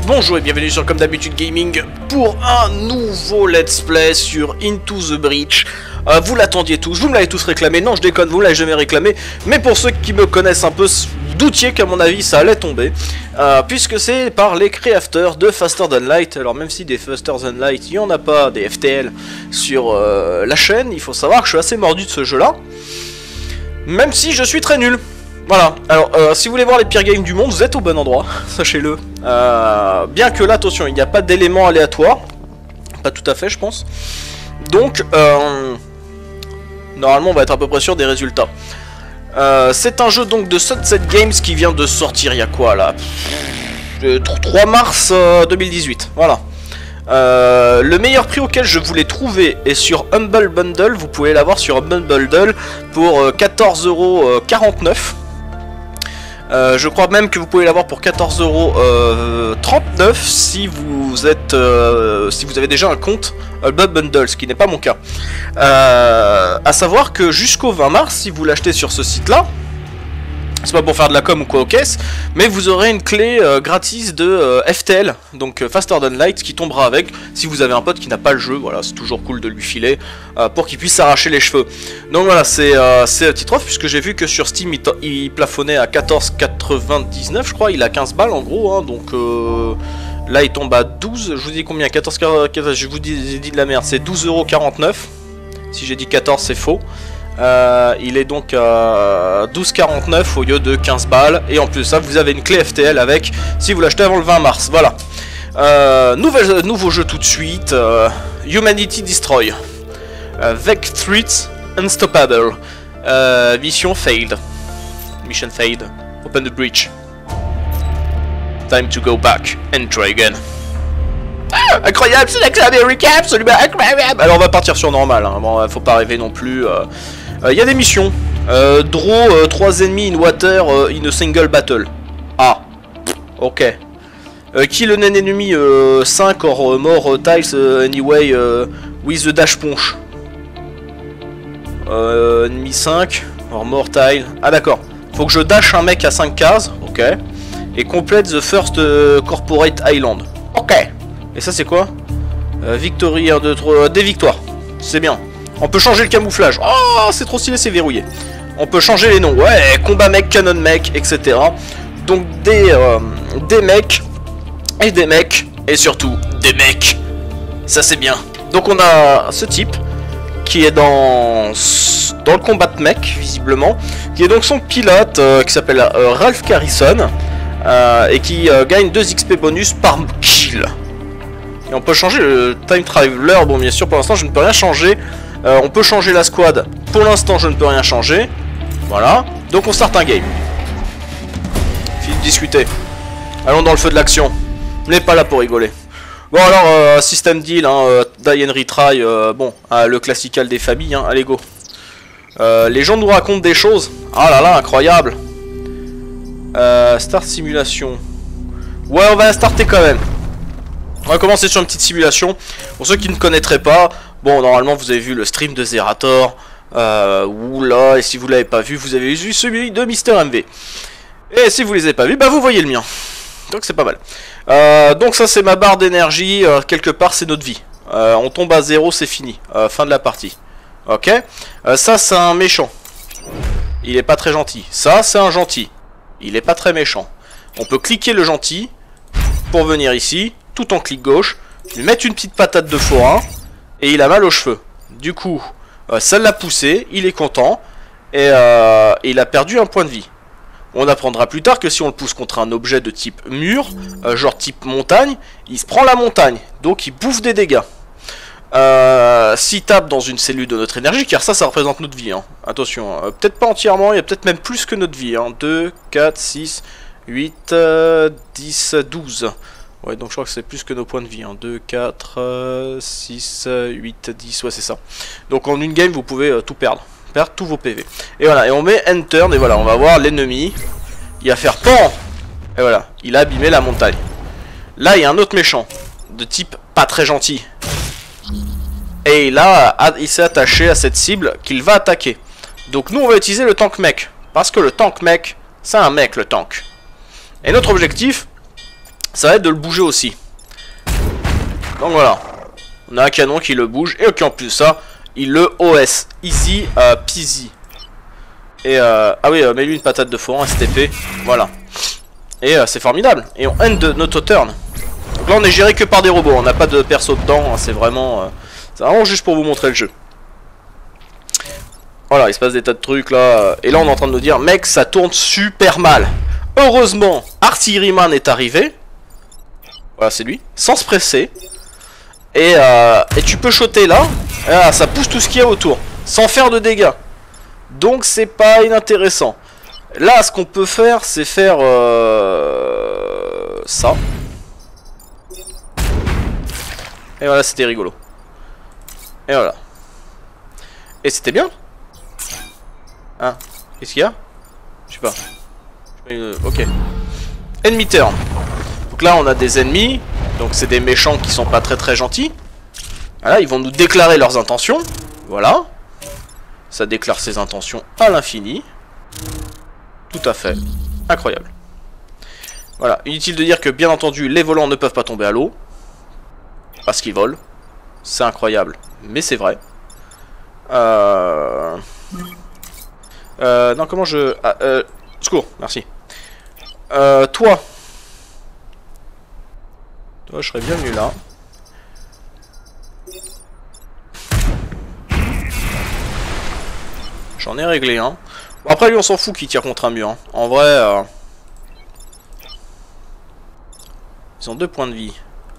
Bonjour et bienvenue sur Comme d'habitude Gaming pour un nouveau let's play sur Into the Breach. Vous l'attendiez tous, vous me l'avez tous réclamé, non je déconne, vous me l'avez jamais réclamé, mais pour ceux qui me connaissent un peu, doutiez qu'à mon avis ça allait tomber, puisque c'est par les créateurs de Faster Than Light. Alors même si des Faster Than Light, il n'y en a pas, des FTL sur la chaîne, il faut savoir que je suis assez mordu de ce jeu là, même si je suis très nul. Voilà, alors si vous voulez voir les pires games du monde, vous êtes au bon endroit, sachez-le. Bien que là, attention, il n'y a pas d'éléments aléatoires. Pas tout à fait, je pense. Donc, normalement, on va être à peu près sûr des résultats. C'est un jeu donc de Sunset Games qui vient de sortir, il y a quoi là, 3 mars 2018, voilà. Le meilleur prix auquel je voulais trouver est sur Humble Bundle. Vous pouvez l'avoir sur Humble Bundle pour 14,49 €. Je crois même que vous pouvez l'avoir pour 14,39 € si vous êtes, si vous avez déjà un compte Humble Bundle, ce qui n'est pas mon cas. À savoir que jusqu'au 20 mars, si vous l'achetez sur ce site-là, c'est pas pour faire de la com ou quoi aux caisses, mais vous aurez une clé gratis de FTL, donc Faster Than Light, qui tombera avec si vous avez un pote qui n'a pas le jeu. Voilà, c'est toujours cool de lui filer pour qu'il puisse s'arracher les cheveux. Donc voilà, c'est la petite offre, puisque j'ai vu que sur Steam il plafonnait à 14,99 je crois, il a 15 balles en gros, hein, donc là il tombe à 12, je vous dis combien, 14, je vous dis, j'ai dit de la merde, c'est 12,49 €, si j'ai dit 14 c'est faux. Il est donc à 12,49 € au lieu de 15 balles. Et en plus de ça, vous avez une clé FTL avec, si vous l'achetez avant le 20 mars. Voilà. Nouveau jeu tout de suite. Humanity Destroy. Vec Threats Unstoppable. Mission failed. Mission failed. Open the breach. Time to go back and try again. Ah, incroyable, c'est l'accès américain, absolument incroyable. Alors on va partir sur normal, hein. Bon, faut pas rêver non plus. Y a des missions. Draw 3 ennemis in water in a single battle. Ah, ok. Kill an enemy 5 or more tiles anyway with the dash punch. Ennemi 5 or more tile. Ah d'accord. Faut que je dash un mec à 5 cases. Ok. Et complète the first corporate island. Ok. Et ça c'est quoi? Victory 1, 2, 3, des victoires. C'est bien. On peut changer le camouflage. Oh, c'est trop stylé, c'est verrouillé. On peut changer les noms. Ouais, combat mec, canon mec, etc. Donc des mecs. Et des mecs. Et surtout des mecs. Ça c'est bien. Donc on a ce type qui est dans le combat de mec, visiblement. Qui est donc son pilote, qui s'appelle Ralph Carrison. Et qui gagne 2 XP bonus par kill. Et on peut changer le time traveler. Bon, bien sûr, pour l'instant, je ne peux rien changer. On peut changer la squad. Pour l'instant, je ne peux rien changer. Voilà. Donc, on start un game. Fini de discuter. Allons dans le feu de l'action. On n'est pas là pour rigoler. Bon, alors, system deal, hein, die and retry. Bon, le classical des familles. Hein, allez, go. Les gens nous racontent des choses. Ah là là, incroyable. Start simulation. Ouais, on va starter quand même. On va commencer sur une petite simulation. Pour ceux qui ne connaîtraient pas, bon, normalement vous avez vu le stream de Zerator. Oula, et si vous l'avez pas vu, vous avez vu celui de Mister MV. Et si vous les avez pas vus, bah vous voyez le mien. Donc c'est pas mal. Donc ça c'est ma barre d'énergie. Quelque part c'est notre vie. On tombe à 0, c'est fini. Fin de la partie. Ok. Ça c'est un méchant. Il est pas très gentil. Ça c'est un gentil. Il est pas très méchant. On peut cliquer le gentil pour venir ici, tout en clic gauche, lui mettre une petite patate de forain, et il a mal aux cheveux. Du coup, ça l'a poussé, il est content, et il a perdu un point de vie. On apprendra plus tard que si on le pousse contre un objet de type mur, genre type montagne, il se prend la montagne, donc il bouffe des dégâts. S'il tape dans une cellule de notre énergie, car ça représente notre vie, hein. Attention, peut-être pas entièrement, il y a peut-être même plus que notre vie, hein. 2, 4, 6, 8, 10, 12. Ouais, donc je crois que c'est plus que nos points de vie, hein. 2, 4, 6, 8, 10, ouais c'est ça. Donc en une game vous pouvez tout perdre tous vos PV. Et voilà, et on met Enter, et voilà, on va voir l'ennemi. Il va faire PAN. Et voilà, il a abîmé la montagne. Là il y a un autre méchant, de type pas très gentil. Et là, il s'est attaché à cette cible qu'il va attaquer. Donc nous on va utiliser le tank mech. Parce que le tank mech, c'est un mec le tank. Et notre objectif, ça va être de le bouger aussi. Donc voilà. On a un canon qui le bouge et qui en plus ça, il le OS. Easy peasy. Et ah oui, mets-lui une patate de forain, STP. Voilà. Et c'est formidable. Et on end notre turn. Donc là on est géré que par des robots. On n'a pas de perso dedans. Hein, c'est vraiment juste pour vous montrer le jeu. Voilà, il se passe des tas de trucs là. Et là on est en train de nous dire, mec, ça tourne super mal. Heureusement, Artilleryman est arrivé. Voilà, c'est lui. Sans se presser. Et tu peux shotter là. Ah, ça pousse tout ce qu'il y a autour. Sans faire de dégâts. Donc c'est pas inintéressant. Là, ce qu'on peut faire, c'est faire ça. Et voilà, c'était rigolo. Et voilà. Et c'était bien. Hein? Qu'est-ce qu'il y a? Je sais pas. Ok. Enemy turn. Donc là, on a des ennemis. Donc c'est des méchants qui sont pas très gentils. Voilà, ils vont nous déclarer leurs intentions. Voilà. Ça déclare ses intentions à l'infini. Tout à fait. Incroyable. Voilà. Inutile de dire que, bien entendu, les volants ne peuvent pas tomber à l'eau. Parce qu'ils volent. C'est incroyable. Mais c'est vrai. Non, comment je... Ah, secours, merci. Toi, je serais bienvenu là. J'en ai réglé un. Bon, après lui on s'en fout qu'il tire contre un mur. Hein. En vrai, ils ont 2 points de vie.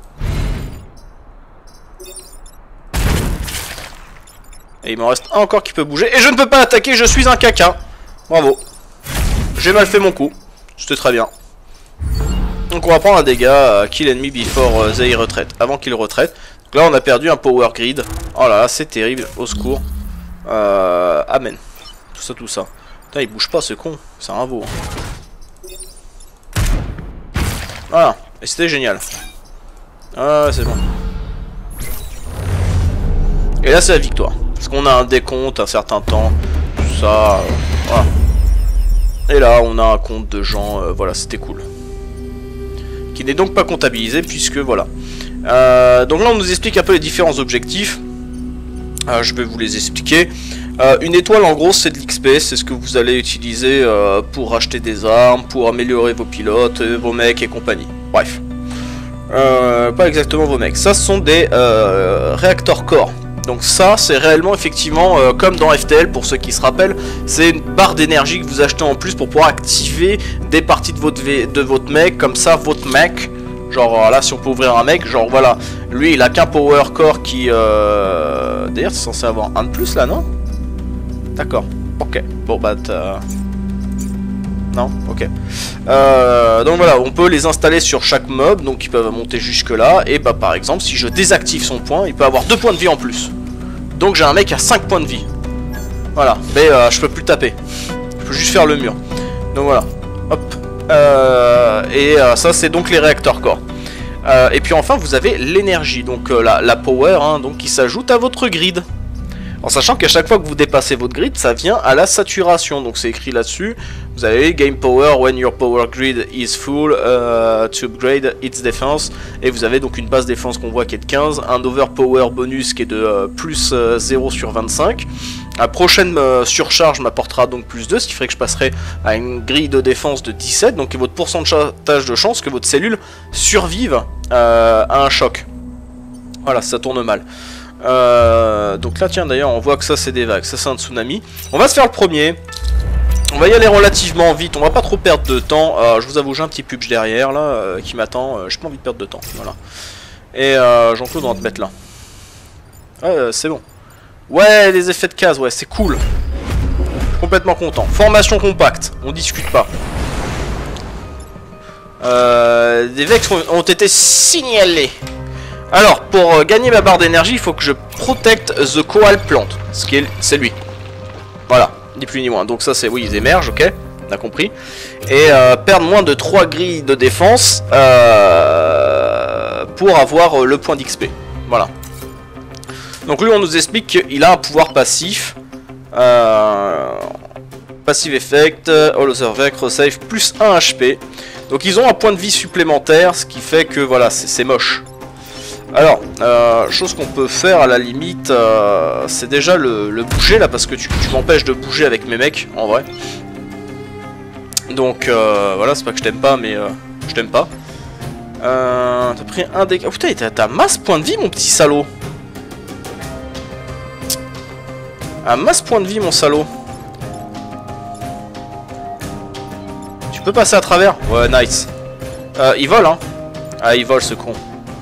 Et il m'en reste un encore qui peut bouger. Et je ne peux pas attaquer, je suis un caca. Bravo. J'ai mal fait mon coup. C'était très bien. Donc on va prendre un dégât, kill enemy before they retreat. Avant qu'il retraite. Donc là on a perdu un power grid. Oh là là, c'est terrible, au secours. Amen. Tout ça. Putain, il bouge pas ce con. C'est un veau. Voilà. Et c'était génial. Ah, c'est bon. Et là c'est la victoire. Parce qu'on a un décompte, un certain temps. Tout ça. Voilà. Et là on a un compte de gens. Voilà, c'était cool. Qui n'est donc pas comptabilisé puisque voilà. Donc là on nous explique un peu les différents objectifs. Je vais vous les expliquer. Une étoile en gros c'est de l'XP, c'est ce que vous allez utiliser pour acheter des armes, pour améliorer vos pilotes, vos mecs et compagnie. Bref. Pas exactement vos mecs. Ça ce sont des réacteurs core. Donc ça c'est réellement effectivement comme dans FTL pour ceux qui se rappellent, c'est une barre d'énergie que vous achetez en plus pour pouvoir activer des parties de votre mec, comme ça votre mec. Genre là si on peut ouvrir un mec, genre voilà, lui il a qu'un power core qui d'ailleurs c'est censé avoir un de plus là non? D'accord, ok, bon bah non, ok. Donc voilà, on peut les installer sur chaque mob, donc ils peuvent monter jusque là. Et bah par exemple si je désactive son point, il peut avoir 2 points de vie en plus. Donc j'ai un mec à 5 points de vie. Voilà, mais je peux plus taper. Je peux juste faire le mur. Donc voilà, hop. Ça c'est donc les réacteurs core. Et puis enfin vous avez l'énergie, donc la power hein, donc, qui s'ajoute à votre grid. En sachant qu'à chaque fois que vous dépassez votre grid, ça vient à la saturation. Donc c'est écrit là-dessus. Vous avez Game Power when your power grid is full to upgrade its defense. Et vous avez donc une base défense qu'on voit qui est de 15. Un overpower bonus qui est de plus 0 sur 25. La prochaine surcharge m'apportera donc plus 2. Ce qui ferait que je passerai à une grille de défense de 17. Donc votre pourcentage de chance que votre cellule survive à un choc. Voilà, ça tourne mal. Donc là tiens d'ailleurs on voit que ça c'est des vagues, ça c'est un tsunami. On va se faire le premier. On va y aller relativement vite, on va pas trop perdre de temps. Je vous avoue j'ai un petit pubg derrière là qui m'attend, j'ai pas envie de perdre de temps. Voilà. Et Jean-Claude on va te mettre là. C'est bon. Ouais les effets de case, ouais c'est cool. Complètement content. Formation compacte, on discute pas. Des vex ont été signalés. Alors, pour gagner ma barre d'énergie, il faut que je protect the koal plant. C'est lui. Voilà, ni plus ni moins. Donc ça c'est, oui, ils émergent, ok. On a compris. Et perdre moins de 3 grilles de défense pour avoir le point d'XP. Voilà. Donc lui, on nous explique qu'il a un pouvoir passif. Passive effect, all other vec, resave, plus 1 HP. Donc ils ont un point de vie supplémentaire, ce qui fait que voilà, c'est moche. Alors, chose qu'on peut faire à la limite, c'est déjà le bouger là, parce que tu m'empêches de bouger avec mes mecs, en vrai. Donc voilà, c'est pas que je t'aime pas, mais je t'aime pas. T'as pris un dégât. Oh putain, t'as masse point de vie, mon petit salaud. Un masse point de vie, mon salaud. Tu peux passer à travers? Ouais, nice. Il vole, hein. Ah, il vole, ce con.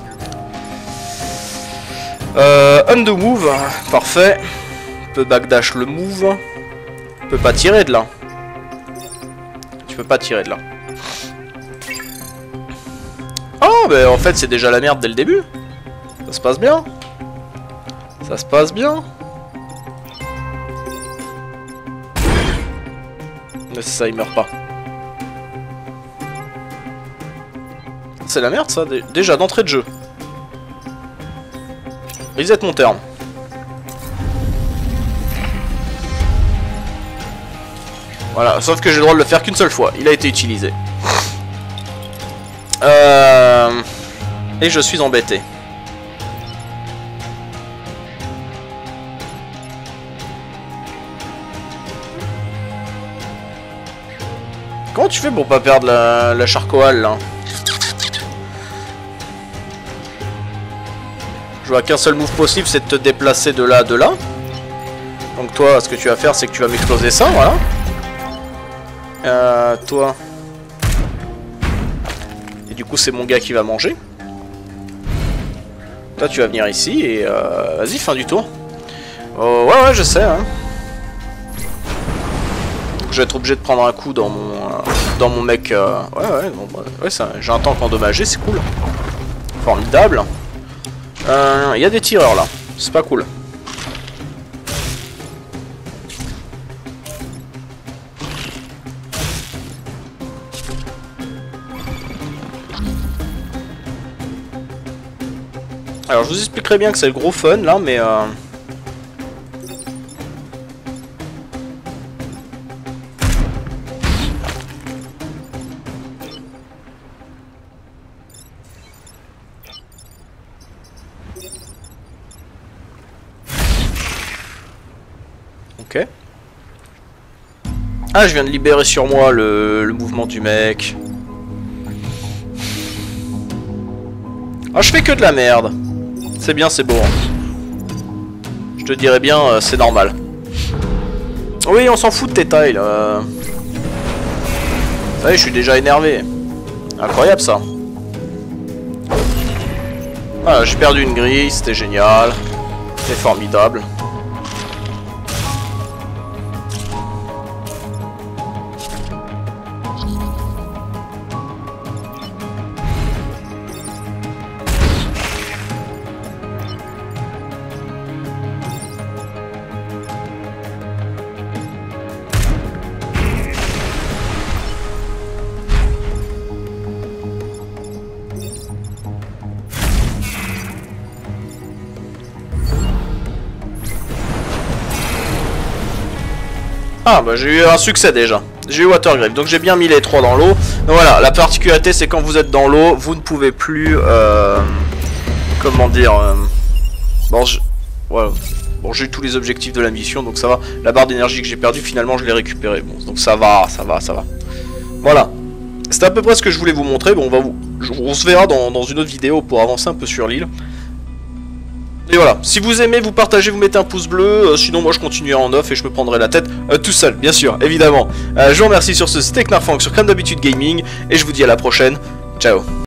Undo move, parfait. Peut backdash le move. Peut pas tirer de là. Tu peux pas tirer de là. Oh, bah en fait, c'est déjà la merde dès le début. Ça se passe bien. Ça se passe bien. Mais ça, il meurt pas. C'est la merde, ça, déjà d'entrée de jeu. Reset mon terme. Voilà, sauf que j'ai le droit de le faire qu'une seule fois. Il a été utilisé. Et je suis embêté. Comment tu fais pour pas perdre la charcoal là? Je vois qu'un seul move possible, c'est de te déplacer de là à de là. Donc toi, ce que tu vas faire, c'est que tu vas m'exploser ça, voilà. Toi. Et du coup, c'est mon gars qui va manger. Toi, tu vas venir ici et vas-y, fin du tour. Oh, ouais, je sais, hein. Je vais être obligé de prendre un coup dans mon mec. Ouais, bon, ouais, j'ai un tank endommagé, c'est cool. Formidable. Il y a des tireurs là, c'est pas cool. Alors je vous expliquerai bien que c'est le gros fun là, mais ok. Ah, je viens de libérer sur moi le mouvement du mec. Ah, je fais que de la merde. C'est bien, c'est beau. Je te dirais bien, c'est normal. Oui, on s'en fout de tes tailles. Ça y est, je suis déjà énervé. Incroyable ça. Voilà, j'ai perdu une grille, c'était génial. C'est formidable. Ah bah j'ai eu un succès déjà. J'ai eu Watergrave, donc j'ai bien mis les trois dans l'eau. Voilà, la particularité c'est quand vous êtes dans l'eau, vous ne pouvez plus... comment dire... Bon, voilà. Bon, j'ai eu tous les objectifs de la mission, donc ça va. La barre d'énergie que j'ai perdue, finalement je l'ai récupérée. Bon, donc ça va. Voilà. C'était à peu près ce que je voulais vous montrer. Bon, on se verra dans une autre vidéo pour avancer un peu sur l'île. Et voilà, si vous aimez, vous partagez, vous mettez un pouce bleu, sinon moi je continuerai en off et je me prendrai la tête tout seul, bien sûr, évidemment. Je vous remercie sur ce, c'était Knarfang sur Comme d'habitude Gaming, et je vous dis à la prochaine, ciao.